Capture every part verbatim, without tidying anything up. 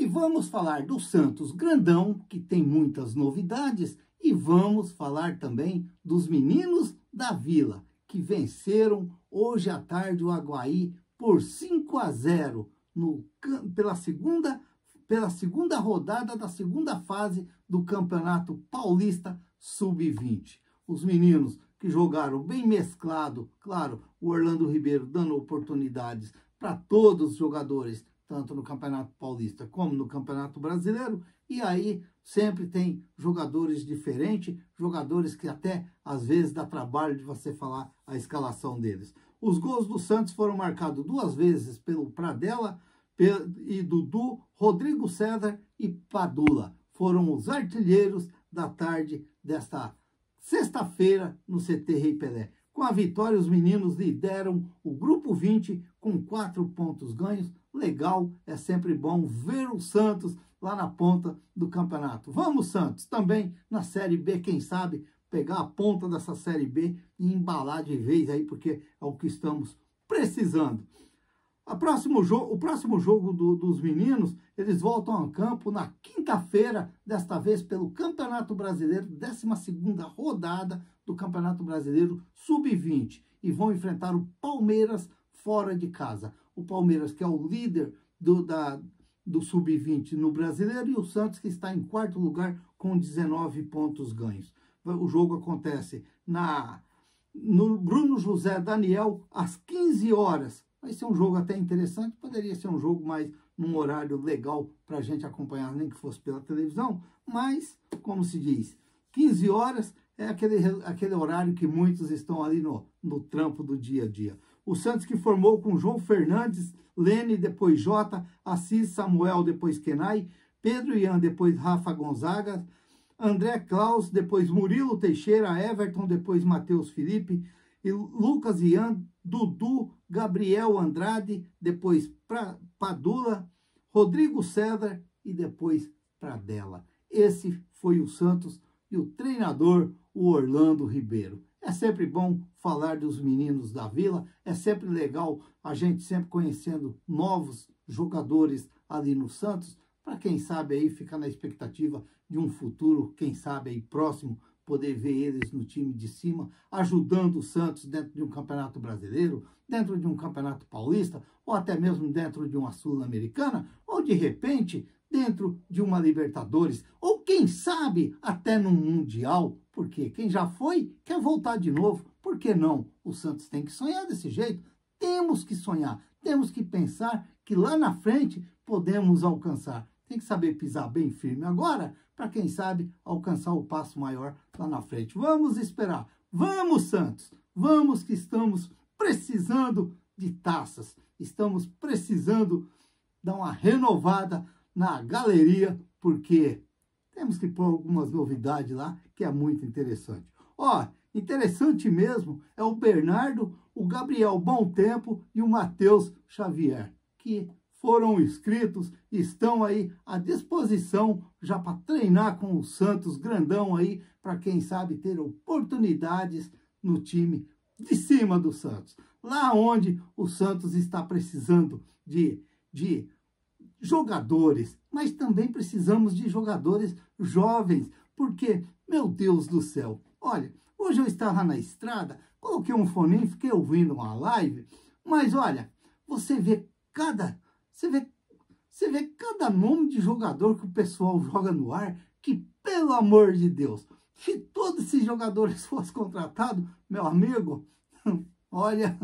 vamos falar do Santos grandão, que tem muitas novidades, e vamos falar também dos meninos da Vila, que venceram hoje à tarde o Avaí por cinco a zero no, pela, segunda, pela segunda rodada da segunda fase do Campeonato Paulista sub vinte. Os meninos que jogaram bem mesclado, claro, o Orlando Ribeiro dando oportunidades para todos os jogadores, tanto no Campeonato Paulista como no Campeonato Brasileiro, e aí sempre tem jogadores diferentes, jogadores que até às vezes dá trabalho de você falar a escalação deles. Os gols do Santos foram marcados duas vezes pelo Pradella e Dudu, Rodrigo César e Padula. Foram os artilheiros da tarde desta sexta-feira no C T Rei Pelé. Com a vitória, os meninos lideram o Grupo vinte com quatro pontos ganhos. Legal, é sempre bom ver o Santos lá na ponta do campeonato. Vamos, Santos, também na Série B, quem sabe, pegar a ponta dessa Série B e embalar de vez aí, porque é o que estamos precisando. A próximo jogo, o próximo jogo do, dos meninos, eles voltam ao campo na quinta-feira, desta vez pelo Campeonato Brasileiro, décima segunda rodada do Campeonato Brasileiro sub vinte, e vão enfrentar o Palmeiras fora de casa. O Palmeiras, que é o líder do, da, do sub vinte no Brasileiro, e o Santos, que está em quarto lugar com dezenove pontos ganhos. O jogo acontece na, no Bruno José Daniel, às quinze horas. Vai ser um jogo até interessante, poderia ser um jogo mais num horário legal para a gente acompanhar, nem que fosse pela televisão, mas, como se diz, quinze horas é aquele, aquele horário que muitos estão ali no, no trampo do dia a dia. O Santos, que formou com João Fernandes, Lene, depois Jota, Assis, Samuel, depois Kenai, Pedro Ian, depois Rafa Gonzaga, André Klaus, depois Murilo Teixeira, Everton, depois Matheus Felipe, e Lucas Ian, Dudu, Gabriel Andrade, depois pra, Padula, Rodrigo César e depois Pradella. Esse foi o Santos e o treinador, o Orlando Ribeiro. É sempre bom falar dos meninos da Vila, é sempre legal a gente sempre conhecendo novos jogadores ali no Santos, para quem sabe aí ficar na expectativa de um futuro, quem sabe aí próximo, poder ver eles no time de cima, ajudando o Santos dentro de um campeonato brasileiro, dentro de um campeonato paulista, ou até mesmo dentro de uma sul-americana, ou de repente dentro de uma Libertadores, ou quem sabe até num Mundial, porque quem já foi quer voltar de novo, por que não? O Santos tem que sonhar desse jeito, temos que sonhar, temos que pensar que lá na frente podemos alcançar. Tem que saber pisar bem firme agora, para quem sabe alcançar o passo maior lá na frente. Vamos esperar. Vamos, Santos. Vamos, que estamos precisando de taças. Estamos precisando dar uma renovada na galeria, porque temos que pôr algumas novidades lá, que é muito interessante. Ó, interessante mesmo é o Bernardo, o Gabriel Bom Tempo e o Matheus Xavier, que foram inscritos, estão aí à disposição já para treinar com o Santos grandão aí, para quem sabe ter oportunidades no time de cima do Santos. Lá onde o Santos está precisando de, de jogadores, mas também precisamos de jogadores jovens, porque, meu Deus do céu, olha, hoje eu estava na estrada, coloquei um foninho, fiquei ouvindo uma live, mas olha, você vê cada... Você vê, você vê cada nome de jogador que o pessoal joga no ar, que, pelo amor de Deus, se todos esses jogadores fossem contratados, meu amigo, olha,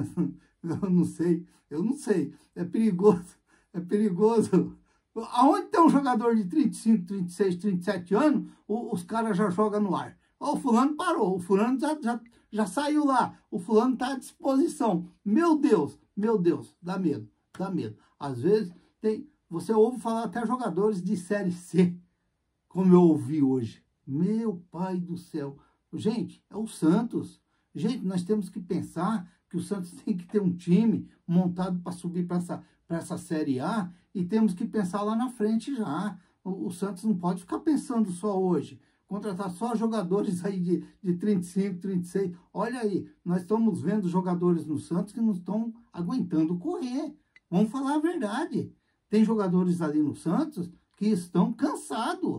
eu não sei, eu não sei, é perigoso, é perigoso. Aonde tem um jogador de trinta e cinco, trinta e seis, trinta e sete anos, os caras já jogam no ar. Ó, o fulano parou, o fulano já, já, já saiu lá, o fulano está à disposição. Meu Deus, meu Deus, dá medo, dá medo. Às vezes, tem, você ouve falar até jogadores de Série C, como eu ouvi hoje. Meu pai do céu. Gente, é o Santos. Gente, nós temos que pensar que o Santos tem que ter um time montado para subir para essa, para essa Série A, e temos que pensar lá na frente já. O, o Santos não pode ficar pensando só hoje. Contratar só jogadores aí de, de trinta e cinco, trinta e seis. Olha aí, nós estamos vendo jogadores no Santos que não estão aguentando correr. Vamos falar a verdade. Tem jogadores ali no Santos que estão cansados.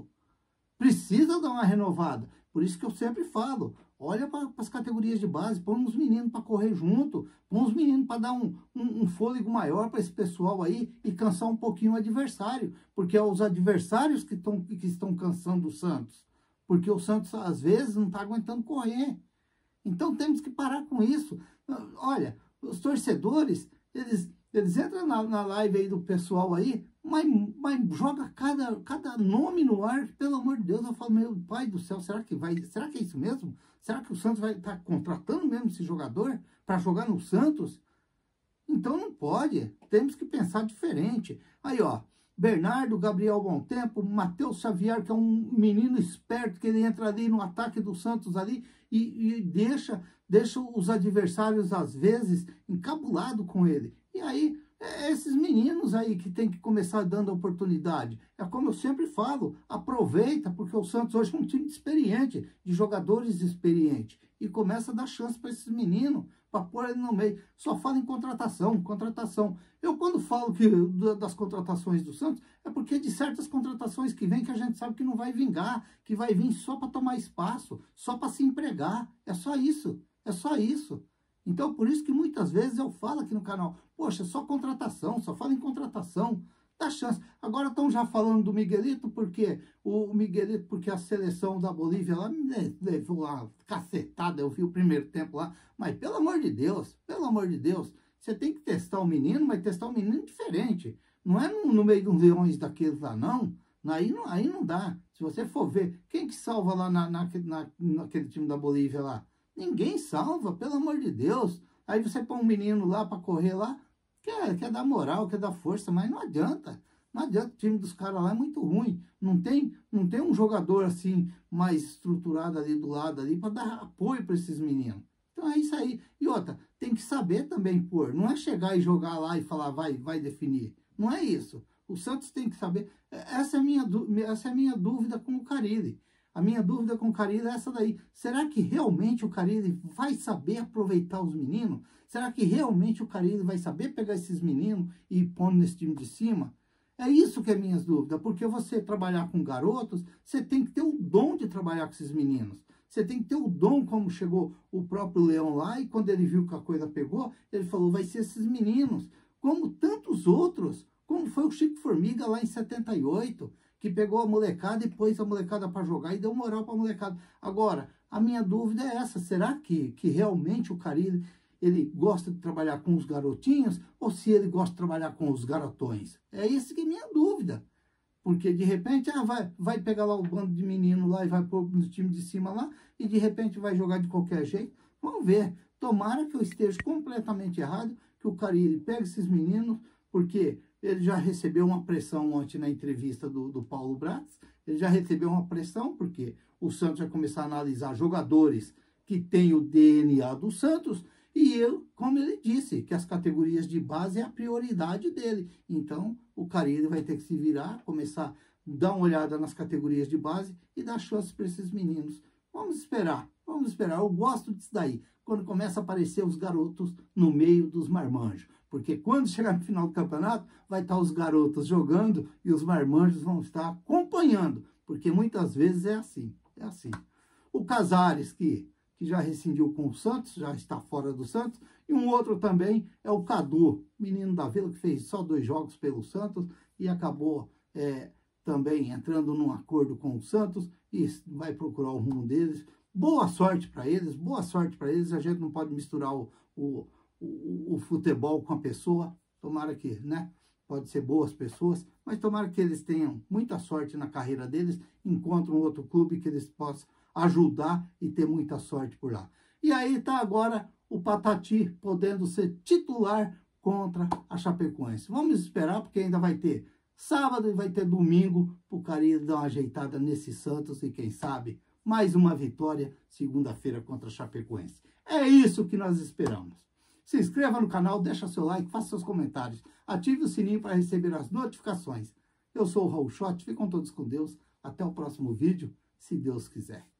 Precisa dar uma renovada. Por isso que eu sempre falo, olha para as categorias de base, põe uns meninos para correr junto, põe uns meninos para dar um, um, um fôlego maior para esse pessoal aí e cansar um pouquinho o adversário. Porque é os adversários que, tão, que estão cansando o Santos. Porque o Santos, às vezes, não está aguentando correr. Então, temos que parar com isso. Olha, os torcedores, eles, eles entram na, na live aí do pessoal aí, mas, mas joga cada, cada nome no ar, pelo amor de Deus. Eu falo, meu pai do céu, será que vai, será que é isso mesmo? Será que o Santos vai estar tá contratando mesmo esse jogador para jogar no Santos? Então, não pode. Temos que pensar diferente. Aí, ó. Bernardo, Gabriel Bom Tempo, Matheus Xavier, que é um menino esperto, que ele entra ali no ataque do Santos ali e, e deixa, deixa os adversários, às vezes, encabulados com ele. E aí, é esses meninos aí que tem que começar dando oportunidade. É como eu sempre falo, aproveita, porque o Santos hoje é um time experiente, de jogadores experientes. E começa a dar chance para esses meninos, para pôr ele no meio. Só fala em contratação, contratação. Eu, quando falo que, das contratações do Santos, é porque de certas contratações que vem, que a gente sabe que não vai vingar, que vai vir só para tomar espaço, só para se empregar. É só isso, é só isso. Então, por isso que muitas vezes eu falo aqui no canal, poxa, só contratação, só fala em contratação. Dá chance. Agora estão já falando do Miguelito, porque o Miguelito, porque a seleção da Bolívia lá me levou uma cacetada, eu vi o primeiro tempo lá, mas pelo amor de Deus, pelo amor de Deus, você tem que testar o menino, mas testar o menino diferente. Não é no, no meio de uns leões daqueles lá, não. Aí não, aí não dá. Se você for ver, quem que salva lá na, na, na, naquele time da Bolívia lá? Ninguém salva, pelo amor de Deus. Aí você põe um menino lá para correr lá, Quer, quer dar moral, quer dar força, mas não adianta. Não adianta, o time dos caras lá é muito ruim. Não tem, não tem um jogador assim, mais estruturado ali do lado ali, para dar apoio para esses meninos. Então é isso aí. E outra, tem que saber também pôr. Não é chegar e jogar lá e falar, vai, vai definir. Não é isso. O Santos tem que saber. Essa é a minha, essa é a minha dúvida com o Carille. A minha dúvida com o Carille é essa daí. Será que realmente o Carille vai saber aproveitar os meninos? Será que realmente o Carille vai saber pegar esses meninos e ir pondo nesse time de cima? É isso que é minhas dúvidas. Porque você trabalhar com garotos, você tem que ter o dom de trabalhar com esses meninos. Você tem que ter o dom, como chegou o próprio Leão lá, e quando ele viu que a coisa pegou, ele falou, vai ser esses meninos. Como tantos outros, como foi o Chico Formiga lá em setenta e oito, que pegou a molecada e pôs a molecada para jogar e deu moral para a molecada. Agora, a minha dúvida é essa, será que, que realmente o Carille, ele gosta de trabalhar com os garotinhos ou se ele gosta de trabalhar com os garotões? É isso que é minha dúvida. Porque de repente, ah, vai, vai pegar lá o bando de menino lá e vai pôr no time de cima lá e de repente vai jogar de qualquer jeito. Vamos ver. Tomara que eu esteja completamente errado, que o Carille pegue esses meninos, porque ele já recebeu uma pressão ontem na entrevista do, do Paulo Bratz. Ele já recebeu uma pressão porque o Santos vai começar a analisar jogadores que têm o D N A do Santos. E eu, como ele disse, que as categorias de base é a prioridade dele. Então, o Carille vai ter que se virar, começar a dar uma olhada nas categorias de base e dar chance para esses meninos. Vamos esperar, vamos esperar. Eu gosto disso daí, quando começa a aparecer os garotos no meio dos marmanjos. Porque quando chegar no final do campeonato, vai estar os garotos jogando e os marmanjos vão estar acompanhando. Porque muitas vezes é assim, é assim. O Casares, que... que já rescindiu com o Santos, já está fora do Santos, e um outro também é o Cadu, menino da Vila, que fez só dois jogos pelo Santos e acabou é, também entrando num acordo com o Santos e vai procurar o rumo deles. Boa sorte para eles, boa sorte para eles, a gente não pode misturar o, o, o, o futebol com a pessoa, tomara que, né, pode ser boas pessoas, mas tomara que eles tenham muita sorte na carreira deles, encontrem um outro clube que eles possam ajudar e ter muita sorte por lá. E aí tá agora o Patati podendo ser titular contra a Chapecoense. Vamos esperar, porque ainda vai ter sábado e vai ter domingo para o Carille dar uma ajeitada nesse Santos e quem sabe mais uma vitória segunda-feira contra a Chapecoense. É isso que nós esperamos. Se inscreva no canal, deixa seu like, faça seus comentários, ative o sininho para receber as notificações. Eu sou o Raul Schott, fiquem todos com Deus, até o próximo vídeo, se Deus quiser.